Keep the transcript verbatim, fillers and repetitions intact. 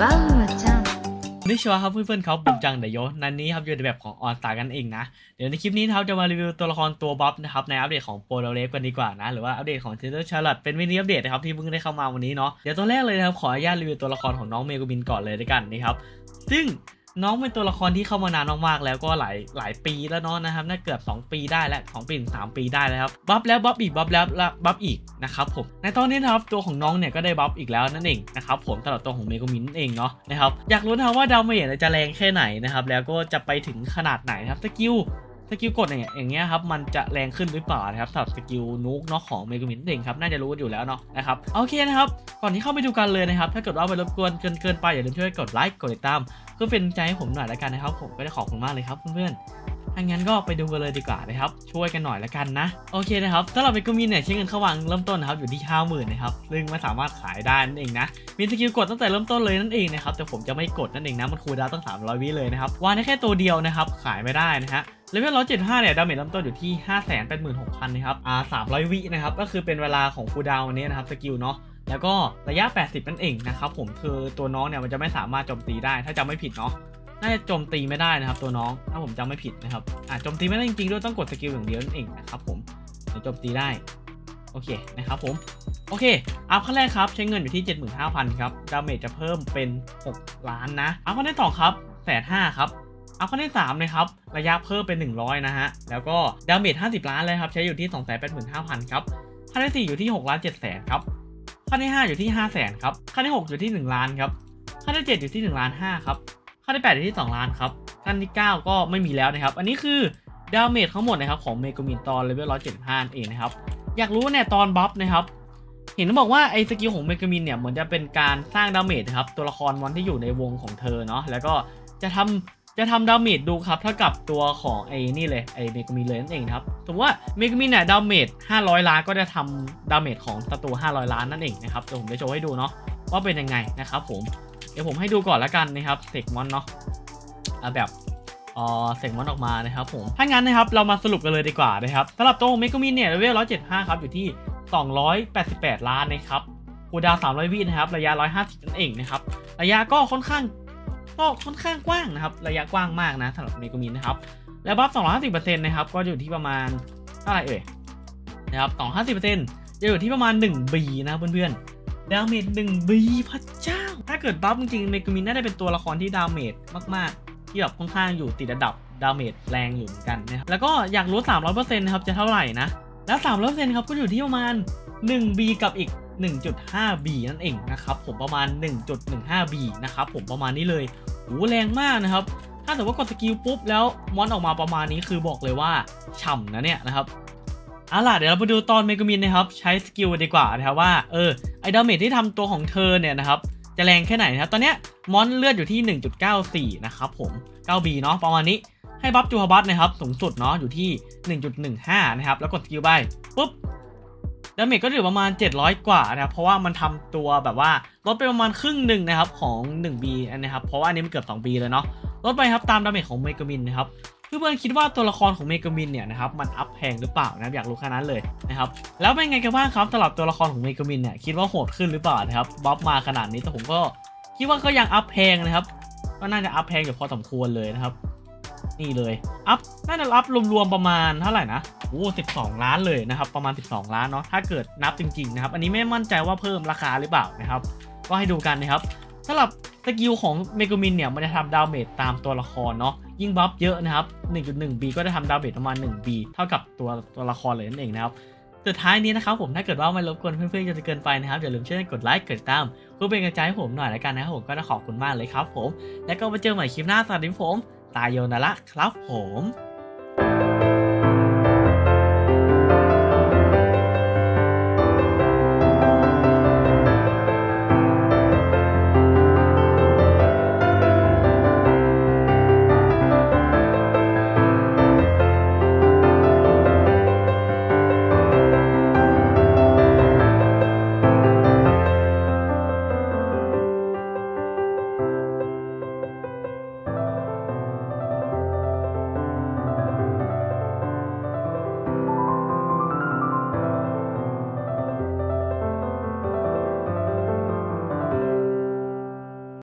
バウアちゃんนี่ชัวร์ครับเพื่อนๆครับผมจังเดโยนันนี้ครับอยู่ในแบบของออนสตาร์กันเองนะเดี๋ยวในคลิปนี้ครับจะมารีวิวตัวละครตัวบัฟนะครับในอัปเดตของโปรเลฟกันดีกว่านะหรือว่าอัปเดตของเทเลอร์ชาร์ลอตเป็นมินิอัปเดตนะครับที่เพิ่งได้เข้ามาวันนี้เนาะเดี๋ยวตัวแรกเลยนะครับขออนุญาตรีวิวตัวละครของน้องเมกุมินก่อนเลยด้วยกันนะครับซึ่งน้องเป็นตัวละครที่เข้ามานานมากๆแล้วก็หลายหลายปีแล้วเนาะนะครับน่าเกือบสองปีได้แล้วสองปีถึงสามปีได้แล้วครับบัฟแล้วบัฟอีกบัฟแล้วบัฟอีกนะครับผมในตอนนี้นะครับตัวของน้องเนี่ยก็ได้บัฟอีกแล้วนั่นเองนะครับผมสำหรับตัวของเมกุมินนั่นเองเนาะนะครับอยากรู้นะว่าดาวเมจจะแรงแค่ไหนนะครับแล้วก็จะไปถึงขนาดไหนครับสกิลสกิลกดอย่างอย่างเงี้ยครับมันจะแรงขึ้นหรือเปล่านะครับสำหรับสกิลนุ๊กเนาะของเมกุมินเองครับน่าจะรู้กันอยู่แล้วเนาะนะครับโอเคนะครับก่อนที่เข้าไปดูกันเลยนะครับถ้าเกิดว่าไปรบกวนเกินเกินไปอย่าลืมช่วยกดไลค์กดติดตามเพื่อเป็นใจให้ผมหน่อยละกันนะครับผมก็จะขอบคุณมากเลยครับเพื่อนๆถ้างั้นก็ไปดูกันเลยดีกว่านะครับช่วยกันหน่อยละกันนะโอเคนะครับสำหรับเมกุมินเนี่ยใช้เงินเข้าวางเริ่มต้นนะครับอยู่ที่ ห้าหมื่น นะครับซึ่งไม่สามารถขายได้นั่นเองนะมีสกิลกดตั้งแต่เริ่มต้นเลยนั่นเองนะครับแต่ผมจะไม่กดนั่นเองนะมันคูลดาวน์ตั้งสามร้อยวิเลยนะครับวางได้แค่ตัวเดียวนะครับขายไม่ได้นะฮะเลเวลหนึ่งร้อยเจ็ดสิบห้าเนี่ยดาเมจเริ่มต้นอยู่ที่ ห้าแสนแปดหมื่นหกพัน นะครับอ่าสามร้อยวินะครับก็คือเป็นเวลาของคูลดาวน์นี้นะครับสกิลเนาะแล้วก็ระยะแปดสิบนั่นเองนะครับผมคือตัวน้องเนี่ยมันจะไม่สามารถโจมตีได้ถ้าจำไม่ผิดเนาะน่าจะโจมตีไม่ได้นะครับตัวน้องถ้าผมจำไม่ผิดนะครับอ่าโจมตีไม่ได้จริงๆด้วยต้องกดสกิลอย่างเดียวนั่นเองนะครับผมจะโจมตีได้โอเคนะครับผมโอเคอัพขั้นแรกครับใช้เงินอยู่ที่ เจ็ดหมื่นห้าพัน ครับดาเมจจะเพิ่มเป็นหกล้านนะอัพขั้นที่สองครับแสนห้าครับอัพขั้นที่สามนะครับระยะเพิ่มเป็นหนึ่งร้อยนะฮะแล้วก็ดาเมจห้าสิบล้านเลยครับใช้อยู่ที่ สองแสนแปดหมื่นห้าพัน ครับขั้นที่สี่อยู่ที่หกล้านเจ็ดแสนครับขั้นที่ห้าอยู่ที่ห้าแสนครับขั้นที่หกอยู่ที่หนึ่งล้านครับขั้นที่เจ็ดอยู่ที่หนึ่งล้านห้าครับขั้นที่แปดอยู่ที่สองล้านครับขั้นที่เก้าก็ไม่มีแล้วนะครับอันนี้คือดาเมจทั้งหมดนะครับของเมกุมินตอนเลเวลหนึ่งร้อยเจ็ดสิบห้าเองนะครับอยากรู้เนี่ยตอนบัฟนะครับเห็นบอกว่าไอ้สกิลของเมกุมินเนี่ยเหมือนจะเป็นการสร้างดาเมจครับตัวละครมอนที่อยู่ในวงของเธอเนาะแล้วก็จะทำจะทำดาเมจดูครับเท่ากับตัวของไอ้นี่เลยไอ้เมกุมินเลยนั่นเองครับสมมติว่าเมกุมินเนี่ยดาเมจห้าร้อยล้านก็จะทำดาเมจของศัตรูห้าร้อยล้านนั่นเองนะครับเดี๋ยวผมจะโชว์ให้ดูเนาะว่าเป็นยังไงนะครับผมเดี๋ยวผมให้ดูก่อนแล้วกันนะครับเซกมอนเนาะแบบเออเซกมอนออกมานะครับผมถ้างั้นนะครับเรามาสรุปกันเลยดีกว่านะครับสำหรับตัวเมกุมินเนี่ยเลเวลหนึ่งร้อยเจ็ดสิบห้าครับอยู่ที่สองร้อยแปดสิบแปดล้านนะครับคูลดาวน์สามร้อยวินะครับระยะหนึ่งร้อยห้าสิบนั่นเองนะครับระยะก็ค่อนข้างก็ค่อนข้างกว้างนะครับระยะกว้างมากนะสำหรับเมกุมินนะครับแล้วบัฟ สองร้อยห้าสิบเปอร์เซ็นต์ นะครับก็อยู่ที่ประมาณเท่าไหร่เอ่ยนะครับ สองร้อยห้าสิบเปอร์เซ็นต์ จะอยู่ที่ประมาณ หนึ่ง บี นะเพื่อนๆดาเมจ หนึ่ง บี พระเจ้าถ้าเกิดบัฟจริงๆเมกุมินน่าจะเป็นตัวละครที่ดาเมจมากๆที่แบบค่อนข้างอยู่ติดระดับดาเมจแรงอยู่เหมือนกันนะครับแล้วก็อยากรู้ สามร้อยเปอร์เซ็นต์ นะครับจะเท่าไหร่นะแล้ว สามร้อยเปอร์เซ็นต์ ครับก็อยู่ที่ประมาณ หนึ่ง บี กับอีก หนึ่งจุดห้า บี นั่นเองนะครับผมประมาณ หนึ่งจุดหนึ่งห้า บี นะครับผมประมาณนี้เลยโอ้แรงมากนะครับถ้าสมมติว่ากดสกิลปุ๊บแล้วมอนออกมาประมาณนี้คือบอกเลยว่าฉ่ำนะเนี่ยนะครับเอาล่ะเดี๋ยวเราไปดูตอนเมกุมินนะครับใช้สกิลดีกว่านะครับว่าเออไอดาเมจที่ทำตัวของเธอเนี่ยนะครับจะแรงแค่ไหนนะครับตอนเนี้ยมอนเลือดอยู่ที่ หนึ่งจุดเก้าสี่ นะครับผม เก้า บี เนาะประมาณนี้ให้บัฟจูฮาบัตนะครับสูงสุดเนาะอยู่ที่ หนึ่งจุดหนึ่งห้า นะครับแล้วกดสกิลไปปุ๊บดาเมจก็อยู่ประมาณเจ็ดร้อยกว่านะครับเพราะว่ามันทำตัวแบบว่าลดไปประมาณครึ่งหนึ่งนะครับของ หนึ่ง บี นะครับเพราะว่าอันนี้มันเกือบ สอง บี เลยเนาะลดไปครับตามดาเมจของเมกุมินนะครับเพื่อนๆคิดว่าตัวละครของเมกุมินเนี่ยนะครับมันอัพแพงหรือเปล่านะอยากรู้แค่นั้นเลยนะครับแล้วเป็นไงกันบ้างครับสำหรับตัวละครของเมกุมินเนี่ยคิดว่าโหดขึ้นหรือเปล่านะครับบัฟมาขนาดนี้แต่ผมก็คิดว่าก็ยังอัพแพงนะครับก็น่าจะอัพแพงอยู่พอสมควรเลยนะครับนี่เลยอัพน่าจะอัพรวมๆประมาณเท่าไหร่นะโอ้สิบสองล้านเลยนะครับประมาณสิบสองล้านเนาะถ้าเกิดนับจริงๆนะครับอันนี้ไม่มั่นใจว่าเพิ่มราคาหรือเปล่านะครับก็ให้ดูกันนะครับสำหรับสกิลของเมกุมินเนี่ยมันจะทำดาเมจตามตัวละครเนาะยิ่งบัฟเยอะนะครับ หนึ่งจุดหนึ่ง บี ก็จะทำดาเมจประมาณ หนึ่ง บี เท่ากับตัวตัวละครเลยนั่นเองนะครับสุดท้ายนี้นะครับผมถ้าเกิดว่าไม่รบกวนเพื่อนๆจนเกินไปนะครับอย่าลืมช่วยกดไลค์กดติดตามเพื่อเป็นกำลังใจให้ผมหน่อยละกันนะครับผมก็จะขอบคุณมากเลยครับผมแล้วก็มาเจอใหม่คลิปหน้าสวัสดีผมตายโยนาระครับผม